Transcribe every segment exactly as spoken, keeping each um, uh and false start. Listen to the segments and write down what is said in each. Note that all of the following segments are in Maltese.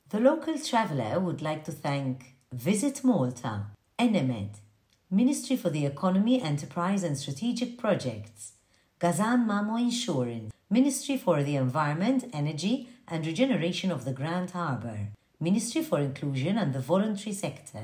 The local traveller would like to thank Visit Malta, Enemed, Ministry for the Economy, Enterprise and Strategic Projects, Gazan Mamo Insurance, Ministry for the Environment, Energy and Regeneration of the Grand Harbour, Ministry for Inclusion and the Voluntary Sector.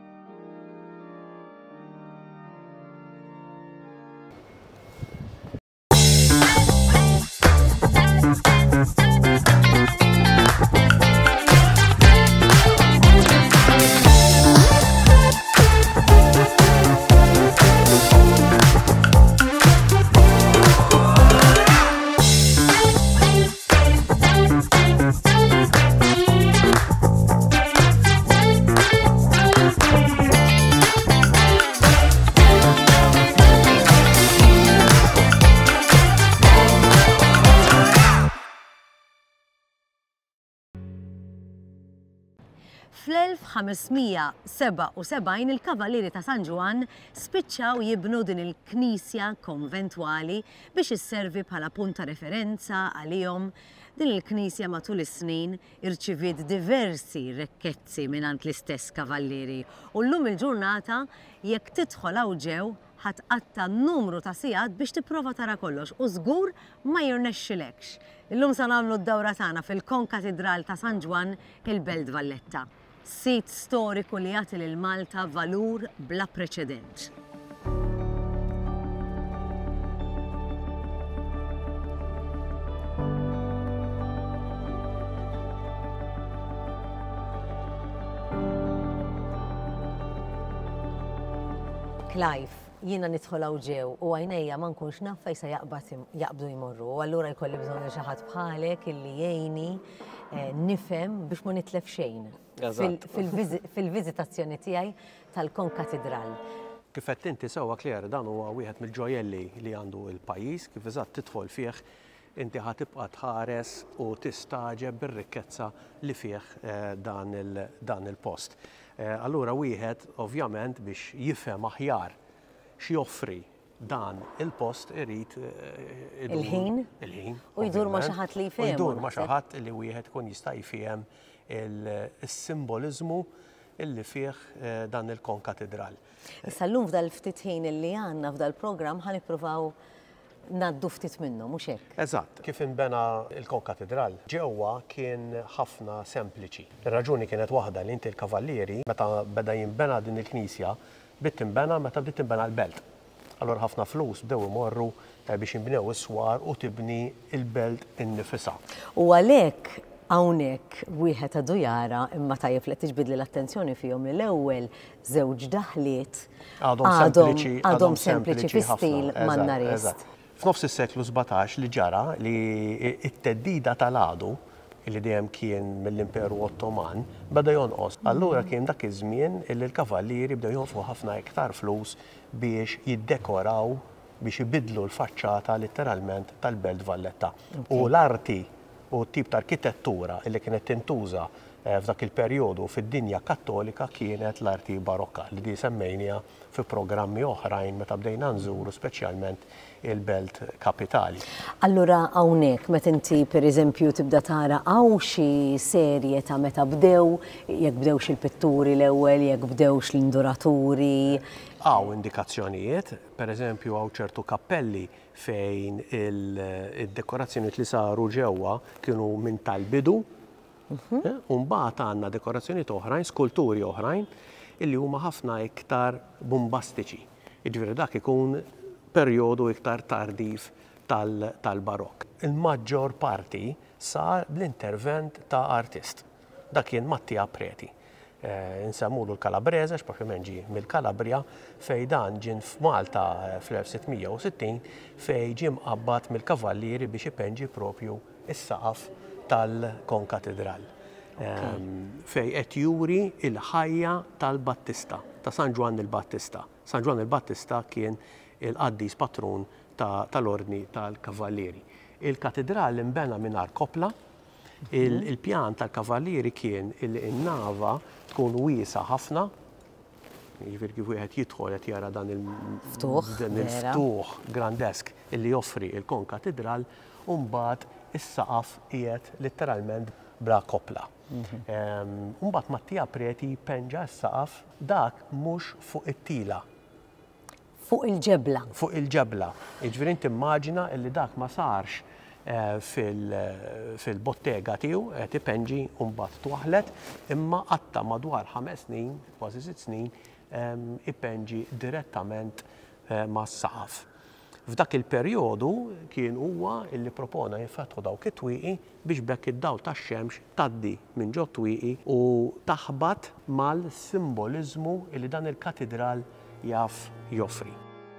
fl-elf ħamesmija seba' u sebgħin il-Kavallieri ta' San Ġwan spiċċaw jibnu din il-knisja konventwali biex isservi bħala punt ta' referenza għalihom. Din il-knisja matul is-snin irċiviet diversi rekkezzi mingħand l-istess kavallieri u llum il-ġurnata jekk tidħol hawn ġew ħatqatta numru ta' sigħat biex tipprova tara kollox u żgur ma jirnexxilekx. Illum se nagħmlu d-dawra tagħna fil-Konkatedral ta' San Ġwan il-Belt Valletta. Sit storiku li jagħti lil Malta valur bla preċedent. Clive, jiena nidħol hawn ġew u għajnejja ma nkunx naf fejn se jaqbdu jmorru, u allura jkolli bżonn xi ħadd bħalek illi jgħinni nifhem biex ma nitlef xejn fil-viżitazzjoni tiegħi tal-Konkatedral. Kif qed inti sewwa Kler, dan huwa wieħed mill-ġojelli li għandu l-pajjiż, kif eżatt tidħol fih inti ħatibqa' tħares u tistaġeb bir-rikkezza li fih dan il-post. Allura wieħed ovvjament biex jifhem aħjar x'joffri dan il-post irid il-ħin il-ħin u jdur ma' xi ħadd li jfhem. Jdur ma' xi ħadd li wieħed ikun jista' jfhem il-simboliżmu illi fih dan il-Konkatedral. Issa llum f'dal ftit ħin illi għandna f'dal programm ħa nippruvaw ngħaddu ftit minnu, mhux hekk? Eżatt, kif inbena il-Konkatedral ġewwa kien ħafna sempliċi. Ir-raġuni kienet waħda li inti l-Kavallieri meta beda jinbena din il-Knisja bdiet tinbena meta bdiet tinbena l-belt. Allura ħafna flus bdew imorru biex jinbnew is-swar u tibni l-belt innifisha. U għalhekk hawnhekk wieħed għadu jara imma tajjeb li tiġbidli l-attenzjoni fihom li l-ewwel żewġ daħliet għadhom sempliċi fi stil Mannarist. F'nofs is-seklu sebgħax li ġara li t-teddida tal-għadu li dejjem kien mill-Imperu Ottoman beda jonqos. Allura kien dak iż-żmien li l-Kavallieri bdew jonfqu ħafna iktar flus biex jiddekoraw biex ibidlu l-faċċata letteralment tal-Belt Valletta. U l-arti u t-tip ta' arkitettura li kienet tintuża f'dak il-perjodu fid-dinja Kattolika kienet l-arti barokka li di semmejnija fi programmi oħrajn meta bdejna nżuru speċjalment il-Belt Kapitali. Allura hawnhekk meta inti pereżempju tibda tara hawn xi serje ta' meta bdew, jekk bdewx il-pitturi l-ewwel, jekk bdewx l-induraturi. Hawn indikazzjonijiet, pereżempju hawn ċertu kappelli fejn il-dekorazzjonijiet li saru ġewwa kienu minn tal-bidu. U mbagħad għandna dekorazzjonijiet oħrajn, skulturi oħrajn illi huma ħafna iktar bombastiċi. Jiġifieri dak ikun perjodu iktar tardif tal-barokk. Il-maġġor parti sar bl-intervent ta' artist. Dak kien Mattia Preti. Insemmulu l-Kalabrese, x'proprjament ġie mill-Kalabria, fejn dan ġien f'Malta fl-elf sittmija u sittin fejn ġie mqabbad mill-Kavallieri biex ipenġi propju is-saqaf tal-Konkatedral. Fejn qed juri l-ħajja tal-Battista, ta' San Ġwan il-Battista. San Ġwan il-Battista kien il-qaddis patrun tal-Ordni tal-Kavallieri. Il-katedral imbena mingħajr kopla, il-pjan tal-Kavallieri kien il-nava tkun wiesa ħafna, jiġifieri kif wieħed jidħol qed jara dan il-ftuħ grandesk illi joffri il-Konkatedral u mbagħad is-saqaf qiegħed letteralment bla kopla. Mbagħad Mattia Preti penġa s-saqaf dak mhux fuq it-tila. Fuq il-ġebla. Fuq il-ġebla. Jiġifieri inti immaġina li dak ma sarx fil-bottega tiegħu qed ipenġi u mbagħad twaħlet, imma qatta madwar ħames snin, kważi sitt snin, ipenġi direttament mas-saqaf. F'dak il-perjodu kien huwa illi propona jinfetħu dawk it-twieqi biex bekk id-dawl tax-xemx tgħaddi minn ġo twieqi u taħbad mal-simboliżmu li dan il-katedral jaf joffri.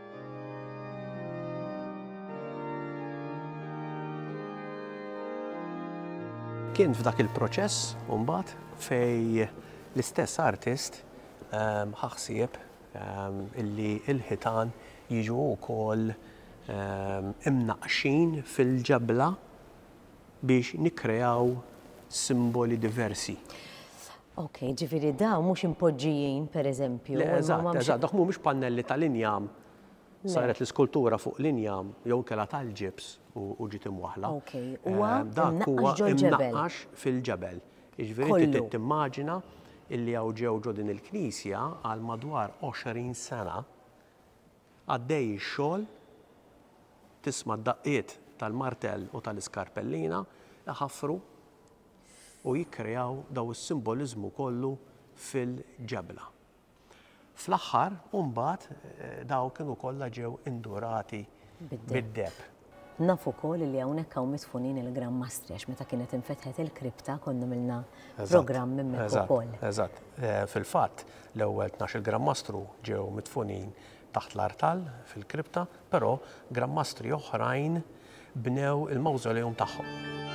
Kien f'dak il-proċess mbagħad fej l-istess artist ħaħsieb illi l-ħitan jiġu wkoll imnaqxin fil-ġebla biex nikkreaw simboli diversi. Ok, ġifieri dawn mhux impoġġijin pereżempju. Eżatt, eżatt, dak mhumiex pannelli tal-injam. Saret l-iskultura fuq l-injam jew kela tal-ġibs u ġiet imwaħla. Ok, huwa dak huwa imnaqqax fil-ġebel. Jiġifieri inti timmaġina illi hawn ġew ġo din il-Knisja għal madwar għoxrin sena għaddej ix-xogħol tisma' d-daqqiet tal-martell u tal-iskarpellina iħaffru u jikkreaw daw is-simboliżmu kollu fil-ġebla. Fl-aħħar mbagħad daw kienu kollha ġew indurati bid-deb. Naf ukoll li hawnhekk hawn mitfunin il-Gran Mastri għax meta kienet infetħet il-kripta konna milna programm minn hekk ukoll. Eżatt. Fil-fatt l-ewwel tnax-il Gran Mastru ġew mitfunin taħt l-artal fil-kripta, però Gran Mastri oħrajn bnew il-mawżolejum tagħhom.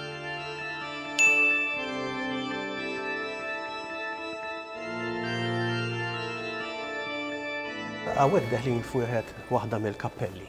Hawnhekk deħlin fuqet waħda mill-kappelli.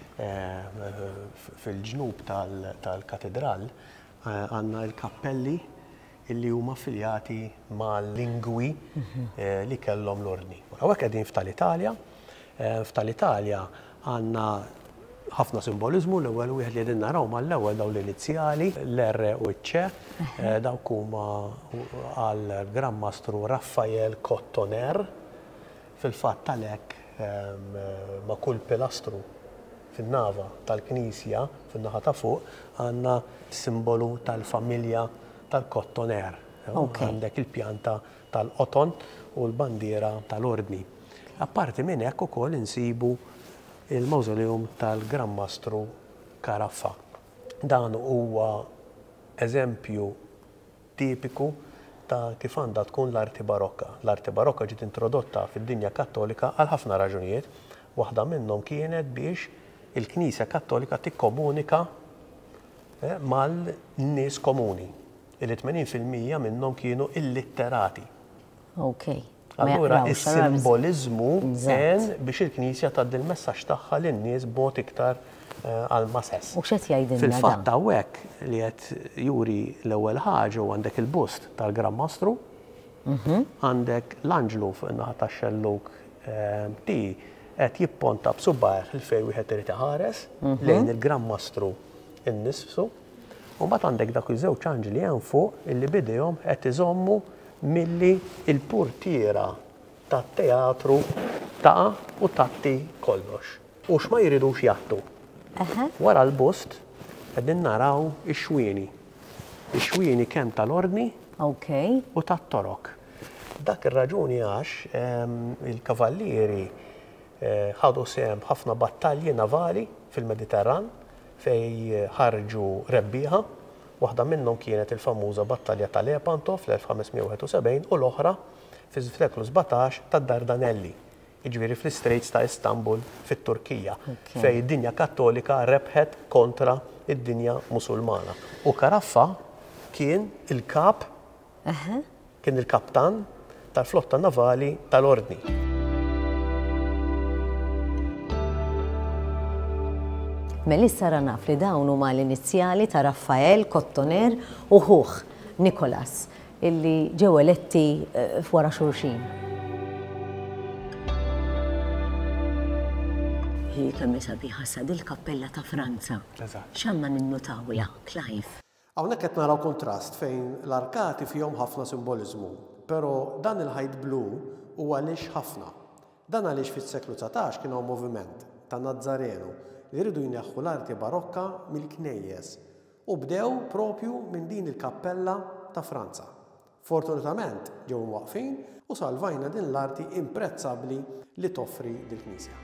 Fil-ġnub tal-katedral għandna l-kappelli illi huma affiljati mal-lingwi li kellhom l-ordni. Hawnhekk qegħdin f'tal-Italja. F'tal-Italja għandna ħafna simboliżmu, l-ewwel wieħed li qegħdin naraw mal-ewwel dawn l-inizjali, l-R u ċ, dawk huma għal Gran Mastru Raffaele Cottoner. Fil-fatt tal-hekk ma' kull pilastru fin-nava tal-Knisja, fin-naħa ta' fuq, għandna simbolu tal-familja tal-Cottoner. Għandek il-pjanta tal-qoton u l-bandiera tal-ordni. Apparti minn hekk ukoll insibu il-mawżolejum tal-Gran Mastru Caraffa. Dan huwa eżempju tipiku ta' kif għandha tkun l-arti barokka. L-arti barokka ġiet introdotta fid-dinja Kattolika għal ħafna raġunijiet. Waħda minnhom kienet biex il-Knisja Kattolika tikkomunika mal-nies komuni. Il-tmenin fil-mija minnhom kienu illitterati. Ok. Allura is-simboliżmu kien biex il-Knisja tgħaddi l-messaġġ tagħha lin-nies b'mod iktar għall-masess. U x'qed jgħidilna dan? Fil-fatt hawnhekk li qed juri l-ewwel ħaġa u għandek il-bust tal-Gran Mastru, għandek l-Anġlu fuq in-naħa tax-xelluk ti qed jipponta b'subbajh il-fejn wieħed irid iħares lejn il-Gran Mastru innifsu, u mbagħad għandek dak iż-żewġ anġli hemm fuq illi bidejhom qed iżommu milli il-purtiera tat-teatru taqa' u tagħti kollox. U x'ma jridux jagħtu. Wara l-bust qegħdin naraw ix-xwieni. Ix-xwieni kemm tal-ordni u tat-torok. Dak ir-raġuni għax il-kavallieri ħadu sehem ħafna battalji navali fil-Mediterran fej ħarġu rebbieħa. Waħda minnhom kienet il-famuża battalja ta' Lepanto fl-elf ħamesmija wieħed u sebgħin u l-oħra fis-seklu sebgħtax tad-Dardanelli, jiġifieri fl-Istraits ta' Istanbul fit-Turkija, fej id-dinja Kattolika rebħet kontra id-dinja Musulmana. U Caraffa kien il-kap, kien il-kaptan tal-flotta navali tal-Ordni. Melissa ra naf li dawn huma l-inizjali ta' Raffaele Cottoner u ħuħ Nicolas illi ġew eletti f'wara xulxin. Hi kemm sabiħa sa il-Kappella ta' Franza. X'għandna ninnutawha, Clive? Hawnhekk qed naraw kontrast fejn l-arkati fihom ħafna simboliżmu, però dan il-ħajt blu huwa għaliex ħafna. Dan għaliex fis-seklu tsatax kien hawn moviment ta' Nazzarenu li jridu jneħħu l-arti barokka mill-knejjes u bdew propju minn din il-kappella ta' Franza. Fortunatament ġew waqfin u salvajna din l-arti imprezzabbli li toffri dil-Knisja.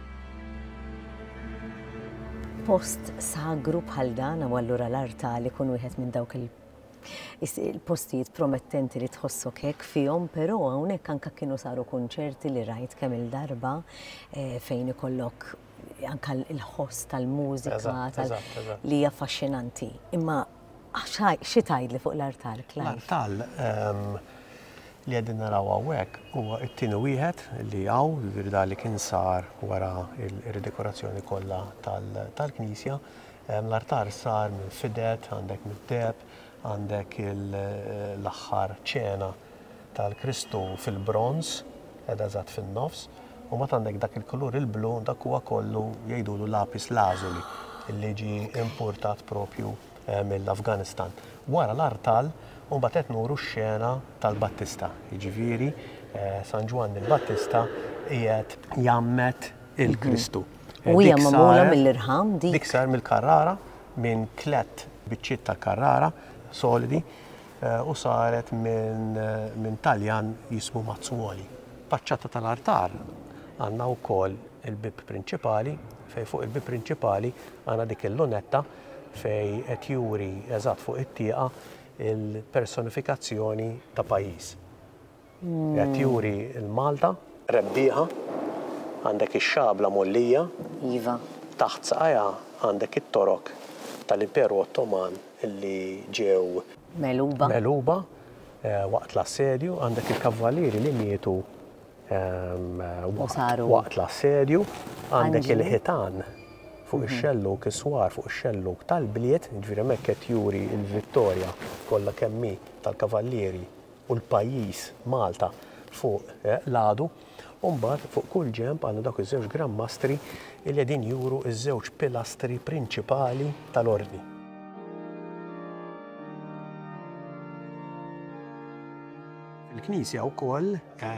Post sagru bħal dan u allura l-arta li kun wieħed minn dawk il-postijiet promettenti li tħossok hekk fihom, però hawnhekk anke kienu saru kunċerti li rajt kemm il-darba fejn ikollok anke il-ħoss tal-mużika li hija affaxxinanti. Imma xi tgħidli fuq l-artal? L-artal li qegħdin naraw hawnhekk huwa t-tieni wieħed li hawn il-virda li kien sar wara l-ridekorazzjoni kollha tal-Knisja. L-artar sar minn fidet, għandek mid-deb, għandek l-aħħar ċena tal-Kristu fil-bronz, qiegħda eżatt fin-nofs, u mbagħad għandek dak il-kulur il-blu dak huwa kollu jgħidulu lapis lazuli li ġie importat propju mill-Afganistan. Wara l-artal u mbagħad qed nuru x-xena tal-Battista. Jiġifieri San Ġwanni il-Battista qiegħed jammet il-Kristu. U hija magħmula mill-irħam dik? Dik sar mill-Carrara minn tliet biċċiet tal-Carrara solidi u saret minn Taljan jismu Mazzuoli. Faċċata tal-artar għandna wkoll il-bib prinċipali fejn fuq il-bib prinċipali għandna dik il-lunetta fejn qed juri eżatt fuq it-tieqa il-personifikazzjoni ta' pajjiż. Qed juri l-Malta, rebbieħa, għandek ix-xabla mollija, Iva. Taħt saqajja għandek it-torok tal-Imperu Ottoman illi ġew Meluba. Meluba waqt l-assedju, għandek il-kavvalieri li mietu waqt l-assedju, għandek il-ħitan fuq ix-xelluk iswar fuq ix-xelluk tal-bliet, jiġifieri hemmhekk qed juri l-vittorja kollha kemm hi tal-kavallieri u l-pajjiż Malta fuq l-għadu, u mbagħad fuq kull ġenb għandna dawk iż-żewġ grammastri li qegħdin juru ż-żewġ pilastri prinċipali tal-ordni. Il-Knisja wkoll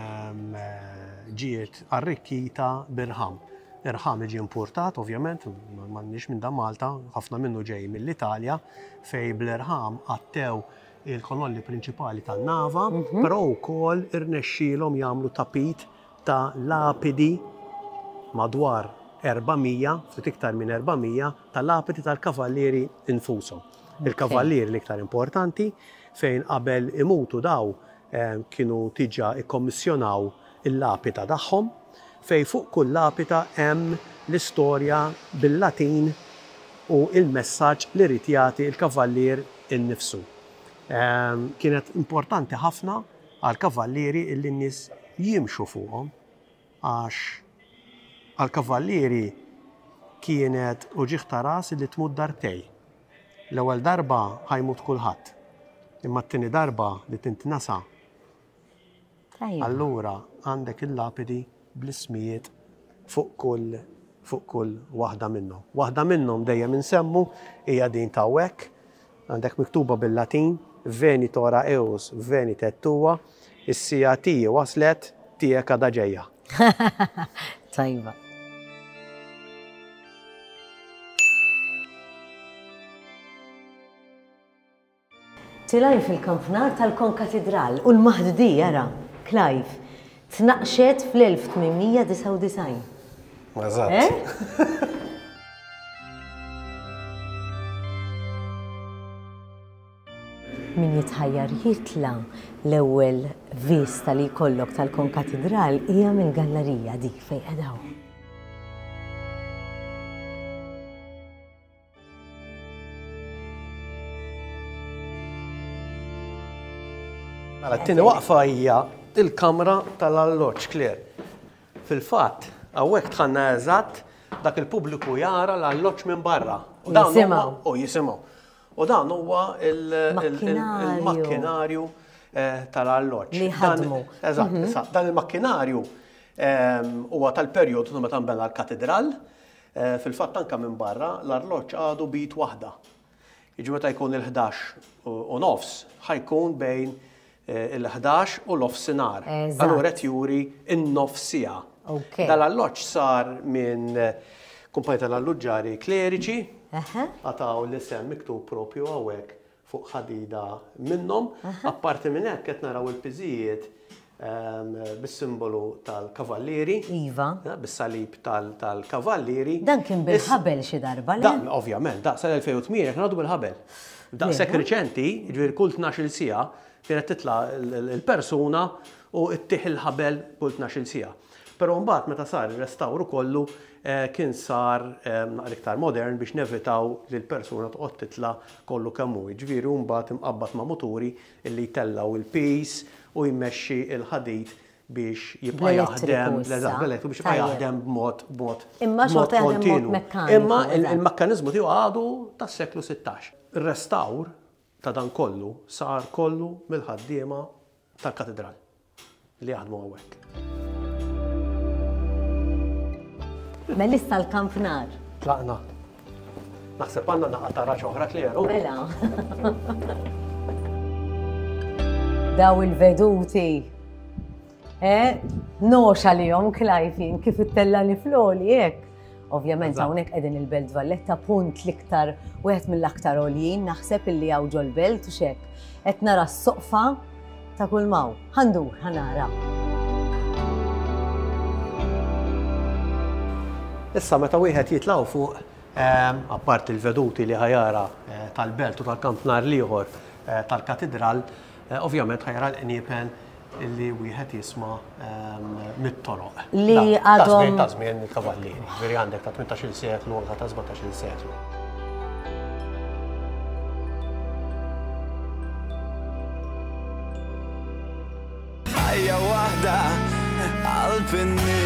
ġiet arricchita b'irħam. Irħam ġie importat, ovvjament, m'għandniex minn dan Malta, ħafna minnu ġej mill-Italja, fejn bl-irħam għattew il-kololli prinċipali tan-nava, però wkoll irnexxielhom jagħmlu tapit ta' lapidi madwar erbamija, ftit iktar minn erbamija, ta' lapidi tal-kavallieri infushom. Il-kavallieri l-iktar importanti fejn qabel imutu daw kienu tiġa ikkommissjonaw il-lapida tagħhom, fejn fuq kull lapida hemm l-istorja bil-Latin u il-messaġġ li rid jagħti l-kavallier innifsu. Kienet importanti ħafna għall-kavallieri illi n-nies jimxu fuqhom għax għall-kavallieri kienet uġigħ ta' ras li tmut darbtej. L-ewwel darba ħajmut kulħadd, imma t-tieni darba li tintnasa. Allura għandek il-lapidi bl-ismijiet fuq kull fuq kull waħda minnhom. Waħda minnhom dejjem insemmu hija din ta' hekk, għandek miktuba bil-Latin, Veni tora eus, veni tettua, is-sija tiegħi waslet tiegħek għadha ġejja. Tajba. Tilaj fil-kampnar tal-Konkatedral u l-Maħdudi jara, Clive, tnaqxet fl-elf tminmija disa' u disgħin. Eżatt. Min jitħajjar jitla l-ewwel vista li jkollok tal-Konkatedral hija mill-gallerija dik fejn qedaw. Mela t-tieni waqfa hija il-kamra tal-alloġġ Kler. Fil-fatt, hawnhekk tħanna eżatt dak il-pubbliku jara l-alloġġ minn barra. U jisimgħu. U jisimgħu. U dan huwa il-makkinarju tal-alloġġ. Li ħadmu. Eżatt, dan il-makkinarju huwa tal-perjodu meta nbena l-katedral. Fil-fatt anke minn barra l-alloġġ għadu bit waħda. Jiġu meta jkun il-ħdax u nofs, ħajkun bejn il-ħdax u l-ofsinar. Allura qed juri in-nofsija. Dal-alloġġ sar minn kumpanija tal-alluġġari kleriċi, għataw l-isem miktub propju hawnhekk fuq ħadida minnhom. Apparti minn hekk qed naraw il-piżijiet bis-simbolu tal-kavallieri. Iva. Bis-salib tal-kavallieri. Dan kien bil-ħabel xi darba, le? Dan, ovvjament, da sal-elfejn u tmien qed ngħidu bil-ħabel. Daqshekk riċenti, jiġifieri kull tnax-il siegħa kienet titla' il-persuna u ttieħ il-ħabel kull tnax-il siegħa. Però mbagħad meta sar ir-restawru kollu kien sar iktar modern biex nevitaw li l-persuna toqgħod titla' kollu kemm hu. Jiġifieri mbagħad imqabbad ma' muturi illi jtellaw il-pis u jmexxi il-ħadid biex jibqa' jaħdem l-eżatt biex jibqa' jaħdem b'mod b'mod Imma xorta jaħdem mod mekkaniku. Imma il-mekkaniżmu tiegħu għadu tas-seklu sittax. Ir-restawr ta' dan kollu sar kollu mill-ħaddiema tal-katedral li jaħdmu hawnhekk. Melissa l-kampnar. Tlaqna. Naħseb għandna naqgħa oħra kleru. Mela. Daw il-veduti. Eh, noxa li jom klajfin kif it-tellani fl-oli, jek. Ovvjament, hawnhekk qegħdin il-Belt Valletta punt l-iktar wieħed mill-aktar għoljin, naħseb illi hawn ġol belt u xek. Qed nara s-soqfa ta' kull maw. Ħandur, ħanara. Issa meta wieħed jitlaw fuq apart il-veduti li ħajara tal-Belt u tal-kampnar ieħor tal-katedral, ovvjament ħajara l-qniepen illi wieħed jisma' mit-toroq. Li għadhom ta' żmien il-kavallieri, veri għandek ta' tmintax-il seklu anke ta' sebgħetax-il seklu. Ħajja waħda qalb in-nies